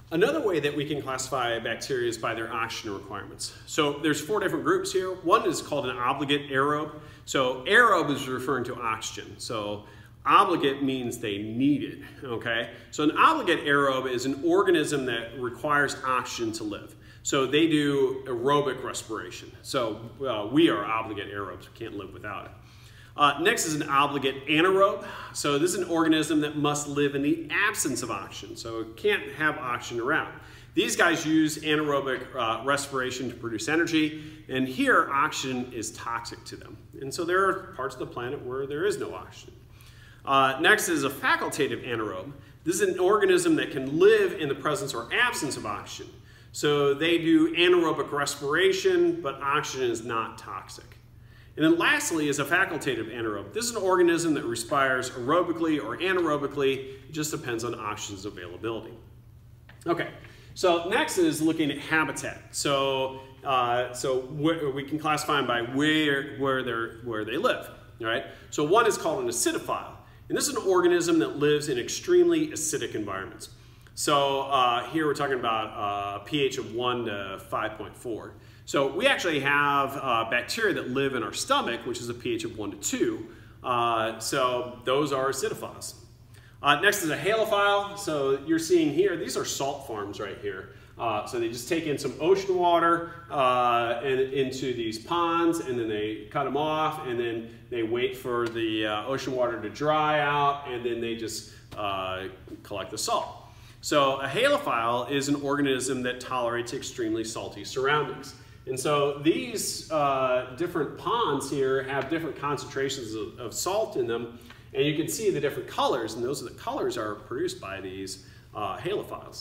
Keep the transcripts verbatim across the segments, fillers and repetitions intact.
Another way that we can classify bacteria is by their oxygen requirements. So there's four different groups here. One is called an obligate aerobe. So aerobe is referring to oxygen. So obligate means they need it, okay? So an obligate aerobe is an organism that requires oxygen to live. So they do aerobic respiration. So uh, we are obligate aerobes, we can't live without it. Uh, next is an obligate anaerobe. So this is an organism that must live in the absence of oxygen. So it can't have oxygen around. These guys use anaerobic uh, respiration to produce energy, and here oxygen is toxic to them. And so there are parts of the planet where there is no oxygen. Uh, next is a facultative anaerobe. This is an organism that can live in the presence or absence of oxygen. So they do anaerobic respiration, but oxygen is not toxic. And then lastly is a facultative anaerobe. This is an organism that respires aerobically or anaerobically. It just depends on oxygen's availability. Okay, so next is looking at habitat. So, uh, so we can classify them by where, where, they're, where they live. All right? So one is called an acidophile. And this is an organism that lives in extremely acidic environments. So uh, here we're talking about a pH of one to five point four. So we actually have uh, bacteria that live in our stomach, which is a pH of one to two. Uh, so those are acidophiles. Uh, next is a halophile. So you're seeing here, these are salt farms right here. Uh, so they just take in some ocean water uh, and into these ponds, and then they cut them off, and then they wait for the uh, ocean water to dry out, and then they just uh, collect the salt. So a halophile is an organism that tolerates extremely salty surroundings. And so these uh, different ponds here have different concentrations of, of salt in them, and you can see the different colors, and those are the colors are produced by these uh, halophiles.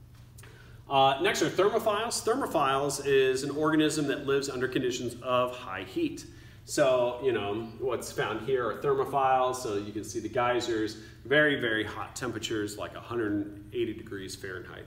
Uh, next are thermophiles. Thermophiles is an organism that lives under conditions of high heat. So, you know, what's found here are thermophiles, so you can see the geysers, very, very hot temperatures, like one hundred eighty degrees Fahrenheit.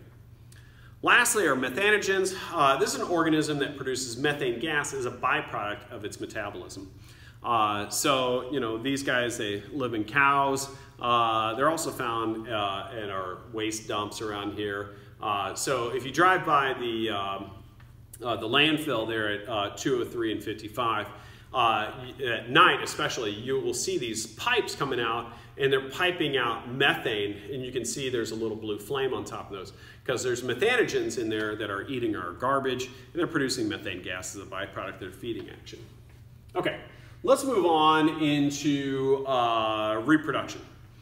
Lastly are methanogens. Uh, this is an organism that produces methane gas as a byproduct of its metabolism. Uh, so, you know, these guys, they live in cows. Uh, they're also found uh, in our waste dumps around here. Uh, so if you drive by the, um, uh, the landfill there at uh, two oh three and fifty-five, uh, at night especially, you will see these pipes coming out, and they're piping out methane, and you can see there's a little blue flame on top of those because there's methanogens in there that are eating our garbage, and they're producing methane gas as a byproduct of their feeding action. Okay, let's move on into uh, reproduction.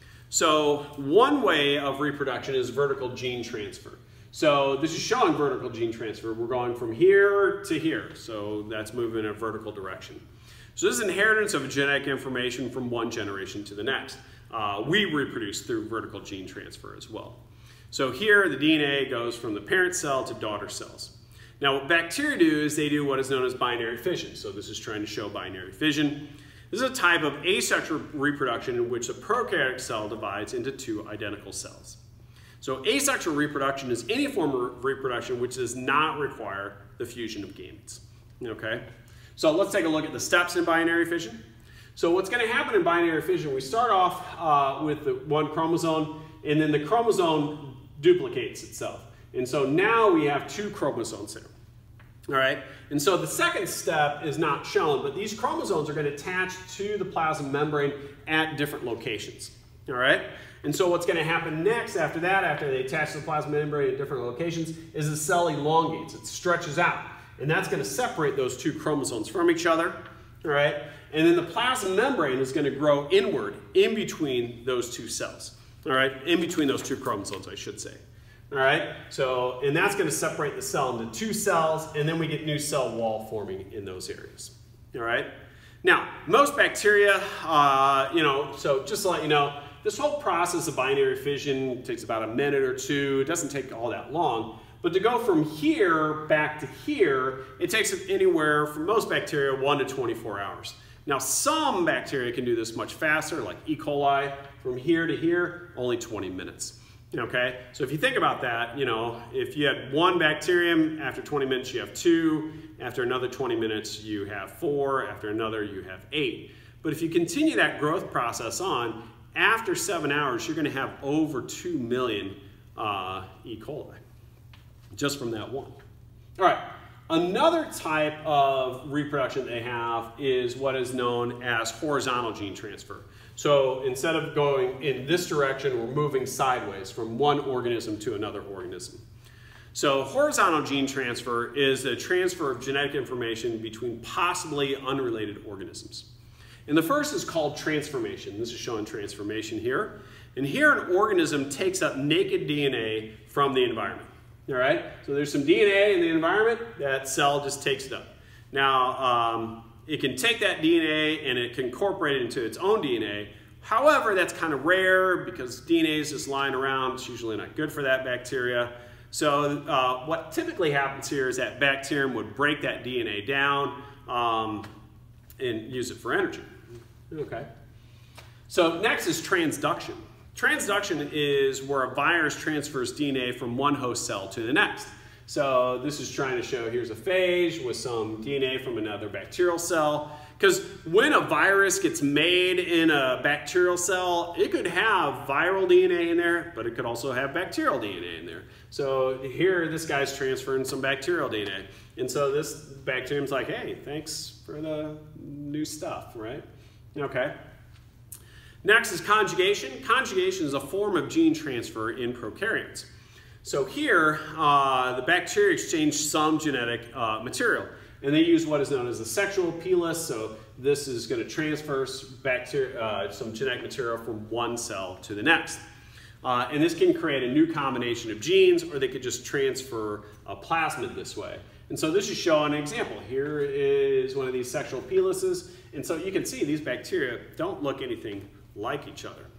So one way of reproduction is vertical gene transfer. So this is showing vertical gene transfer. We're going from here to here, so that's moving in a vertical direction. So this is inheritance of genetic information from one generation to the next. Uh, we reproduce through vertical gene transfer as well. So here the D N A goes from the parent cell to daughter cells. Now what bacteria do is they do what is known as binary fission. So this is trying to show binary fission. This is a type of asexual reproduction in which a prokaryotic cell divides into two identical cells. So asexual reproduction is any form of reproduction which does not require the fusion of gametes. Okay? So let's take a look at the steps in binary fission. So what's going to happen in binary fission, we start off uh, with the one chromosome, and then the chromosome duplicates itself. And so now we have two chromosomes there. All right? And so the second step is not shown, but these chromosomes are going to attach to the plasma membrane at different locations. All right? And so what's going to happen next after that, after they attach to the plasma membrane at different locations, is the cell elongates. It stretches out. And that's going to separate those two chromosomes from each other. All right? And then the plasma membrane is going to grow inward in between those two cells. All right? In between those two chromosomes, I should say. All right? So, and that's going to separate the cell into two cells, and then we get new cell wall forming in those areas. All right? Now, most bacteria, uh, you know, so just to let you know, this whole process of binary fission takes about a minute or two. It doesn't take all that long. But to go from here back to here, it takes anywhere, for most bacteria, one to twenty-four hours. Now, some bacteria can do this much faster, like E. coli. From here to here, only twenty minutes. Okay? So if you think about that, you know, if you had one bacterium, after twenty minutes you have two, after another twenty minutes you have four, after another you have eight. But if you continue that growth process on, after seven hours, you're going to have over two million uh, E. coli. just from that one. All right, another type of reproduction they have is what is known as horizontal gene transfer. So instead of going in this direction, we're moving sideways from one organism to another organism. So horizontal gene transfer is the transfer of genetic information between possibly unrelated organisms. And the first is called transformation. This is showing transformation here. And here an organism takes up naked D N A from the environment. All right, so there's some D N A in the environment, that cell just takes it up. Now, um, it can take that D N A and it can incorporate it into its own D N A. However, that's kind of rare because D N A is just lying around. It's usually not good for that bacteria. So uh, what typically happens here is that bacterium would break that D N A down um, and use it for energy. Okay. So next is transduction. Transduction is where a virus transfers D N A from one host cell to the next. So this is trying to show here's a phage with some D N A from another bacterial cell. Because when a virus gets made in a bacterial cell, it could have viral D N A in there, but it could also have bacterial D N A in there. So here, this guy's transferring some bacterial D N A. And so this bacterium's like, hey, thanks for the new stuff, right? Okay. Next is conjugation. Conjugation is a form of gene transfer in prokaryotes. So here, uh, the bacteria exchange some genetic uh, material, and they use what is known as a sexual pilus. So this is going to transfer bacteria, uh, some genetic material from one cell to the next. Uh, and this can create a new combination of genes, or they could just transfer a plasmid this way. And so this is showing an example. Here is one of these sexual piluses, and so you can see these bacteria don't look anything like each other.